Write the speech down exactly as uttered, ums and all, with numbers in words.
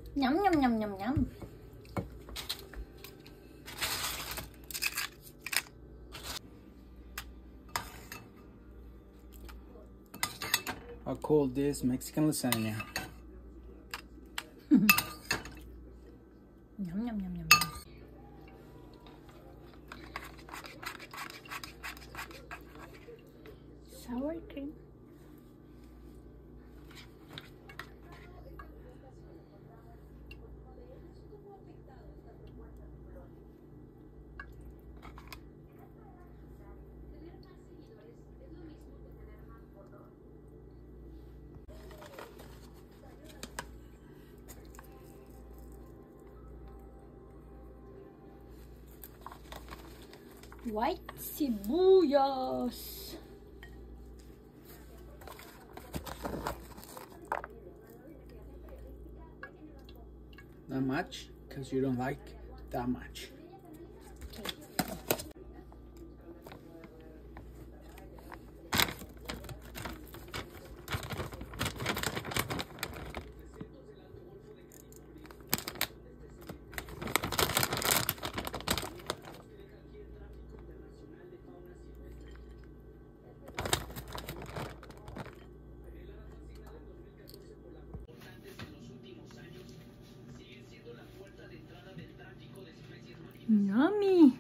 Nhắm nhắm nhắm nhắm nhắm. I'll call this Mexican lasagna. Nhắm nhắm nhắm nhắm. Sour cream. White cebullas. Not much, because you don't like that much. Okay. Yummy.